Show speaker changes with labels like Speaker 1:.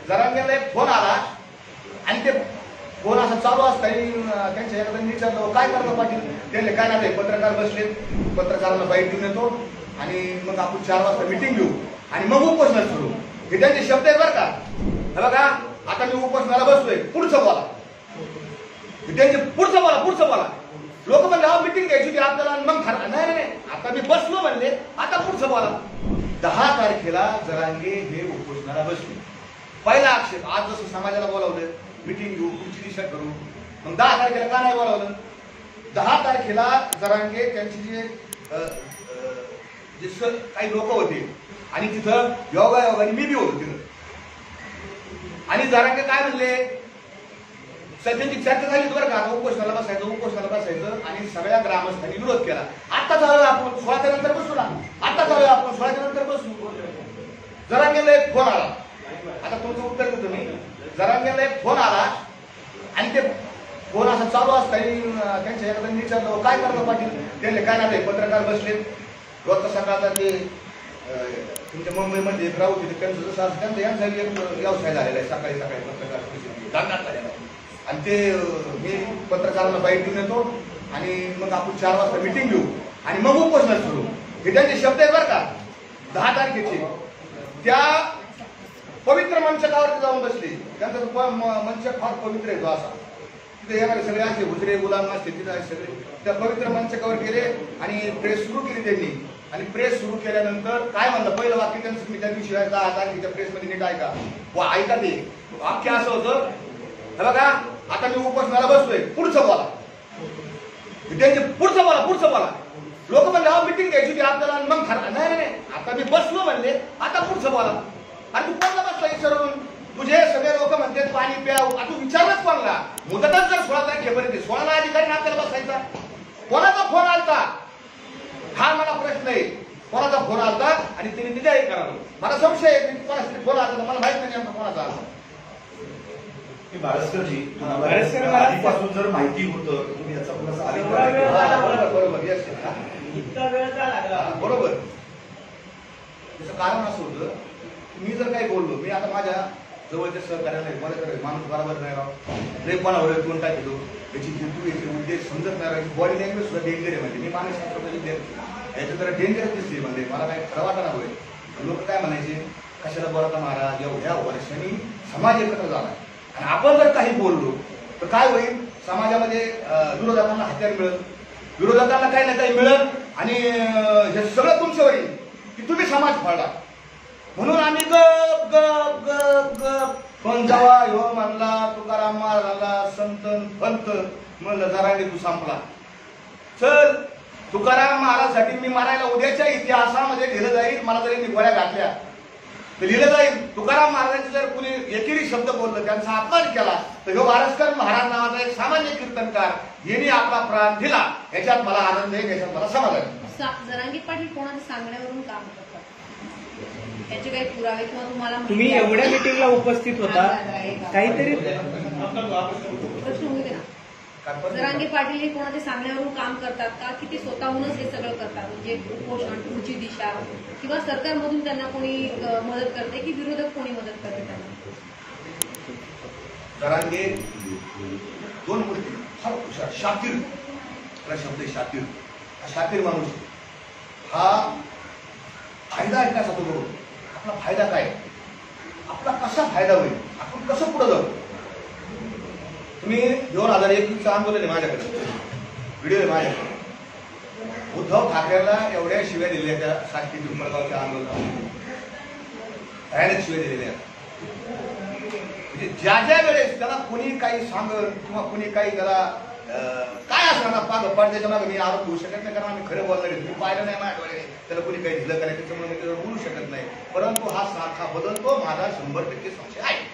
Speaker 1: जरांगेला एक फोन आला आणि ते फोन असा चालू असताना त्यांच्या एखाद्याने विचारलं काय करतो पाटील. त्यांनी काय नाही पत्रकार बसले, पत्रकारांना बाईट देऊन येतो आणि मग आपण 4 वाजता मिटिंग घेऊ आणि मग उपोषणाला सुरू. हे त्यांचे शब्द आहेत बरं का. हे बघा आता मी उपोषणाला बसलोय, पुढचं बोला. त्यांचे पुढचं बोला. लोक म्हणले हा मिटिंग घ्यायची होती आपल्याला मग ठरवा. नाही आता मी बसलो म्हणले, आता पुढचं बोला. 10 तारखेला जरांगे हे उपोषणाला बसले. पहिला आक्षेप आज जसं समाजाला बोलावलं मिटिंग घेऊ पुढची दिशा करू, मग 10 तारखेला का नाही बोलावलं. 10 तारखेला जरांगे त्यांची जे काही लोक होते आणि तिथं योगायोगाने मी बी होतो तिथं. आणि जरांगे काय म्हणले, सध्याची चर्चा झाली बरं का, उपोषणाला बसायचं आणि सगळ्या ग्रामस्थांनी विरोध केला. आता चालू आपण 16च्या नंतर बसू ना, आता चालू आपण 16च्या नंतर बसू. जरांगेला एक फोन आला, आता तुमचं उत्तर देतो मी. जरांगेला एक फोन आला आणि ते फोन असा चालू असताना त्यांच्या एखाद्याने विचारलं काय करतो पाटील. त्यांनी काय नाही पत्रकार बसले. रोजचा सकाळचा ते तुमच्या मुंबईमध्ये एक राहू तिथे त्यांचं जसं त्यांचा यांचा एक व्यवसाय झालेला आहे. सकाळी पत्रकार आणि ते मी पत्रकारांना बाईट देऊन येतो आणि मग आपण 4 वाजता मिटिंग घेऊ आणि मग उपोषणाला सुरू. हे त्यांचे शब्द आहेत बरं का. 10 तारखेचे त्या पवित्र मंचकावर जाऊन बसले. त्यांचा मंच फार पवित्र आहे तो असा. तिथे येणारे सगळे असे हुजरे गुलाम असते तिथे सगळे त्या पवित्र मंचकावर गेले आणि प्रेस सुरू केली त्यांनी. आणि प्रेस सुरू केल्यानंतर काय म्हणलं पहिलं वाक्य त्यांचं मी त्या दिवशी 10 तारखेच्या प्रेसमध्ये नीट ऐका ऐका. ते वाक्य असं होतं, हे बघा आता मी उपोषणाला बसलोय, पुढचं बोला. त्यांचे पुढचं बोला. लोक म्हणले हा मिटिंग घ्यायची होती आपल्याला मग ठरवा. नाही आता मी बसलो म्हणले, आता पुढचं बोला. आणि तू कोणला बसला विचारून, तुझे सगळे लोक म्हणते पाणी प्या. तू विचारलंच कोणला. मुदतच जर 16 तारखेपर्यंत 16ला अधिकारी आपल्याला बसायचा. कोणाचा फोन आलता हा मला प्रश्न आहे. कोणाचा फोन आलता आणि तिने निदाई करावं. मला संशय आहे कोणाचा फोन आलता, मला माहित नाही नेमका कोणाचा आलता.
Speaker 2: बाळस्करजी, आधीपासून जर माहिती होतं तुम्ही याचा खुलासा
Speaker 1: बरोबर त्याचं कारण असं होतं, मी जर काही बोललो, मी आता माझ्या जवळच्या सहकार्याला मला माणूस बरोबर नाही राव, रे कोणावर कोण टाकतो याची जितू याचे उद्देश समजत नाही राव. बॉडी लँग्वेज सुद्धा डेंजर आहे. म्हणजे मी मानसिक याच्या जरा डेंजर दिसते. म्हणजे मला काही खरं वाटणार होय. लोक काय म्हणायचे कशाला बोलता महाराज, एवढ्या वर्षांनी समाज एकत्र झाला आणि आपण जर काही बोललो तर काय होईल, समाजामध्ये विरोधकांना हत्यार मिळेल, विरोधकांना काही ना काही मिळेल आणि हे सगळं तुमच्यावर येईल की तुम्ही समाज फाडला. म्हणून आम्ही गप गप गप गप पण जेव्हा ह्यो म्हणला तुकाराम महाराजाला संतन फंत म्हणलं जरांगे तू संपला. चल तुकाराम महाराजसाठी मी मारायला उद्याच्या इतिहासामध्ये लिहिलं जाईल. मला जरी मी गोळ्या घातल्या तर लिहिलं जाईल. तुकाराम महाराजांचे जर कुणी एकेरी शब्द बोललं, त्यांचा अपमान केला तर ह्यो वारसकर महाराज नावाचा एक सामान्य कीर्तनकार यांनी आपला प्राण दिला. याच्यात मला आनंद आहे, याच्यात मला समाधान.
Speaker 3: जरांगे पाटील कोणाच्या सांगण्यावरून काम करतात त्याचे काही पुरावे किंवा तुम्हाला
Speaker 4: तुम्ही एवढ्या मिटिंगला उपस्थित होता काहीतरी
Speaker 3: प्रश्न होऊ दे ना. जरांगे पाटील हे कोणाच्या सांगण्यावरून काम करतात का की ते स्वतःहूनच हे सगळं करतात. म्हणजे उपोषण पुढची दिशा किंवा सरकारमधून त्यांना कोणी मदत करते की विरोधक कोणी मदत करते त्यांना.
Speaker 1: जरांगे 2 गोष्टी फार हुशार, शातीर शब्द आहे. शातीर माणूस. हा फायदा आहे कसा तो, आपला फायदा काय, आपला कसा फायदा होईल, आपण कसं पुढे जाऊ. तुम्ही 2021चं आंदोलन आहे माझ्याकडे, व्हिडिओ आहे माझ्याकडे. उद्धव ठाकरेंना एवढ्या शिव्या दिलेल्या त्या शासकीय पिंपळगावच्या आंदोलनात, भयानक शिव्या दिलेल्या. म्हणजे ज्या वेळेस त्याला कोणी काही सांगत किंवा कोणी काही त्याला काय असणार पाग त्याच्या मागे मी आरोप घेऊ शकत नाही, कारण आम्ही खरं बोलणार आहे. मी पाहिलं नाही माझ्या डोळे, त्याला कोणी काही दिलं का नाही त्याच्यामुळे मी त्याला बोलू शकत नाही. परंतु हा सारखा बदलतो, माझा 100% संशय आहे.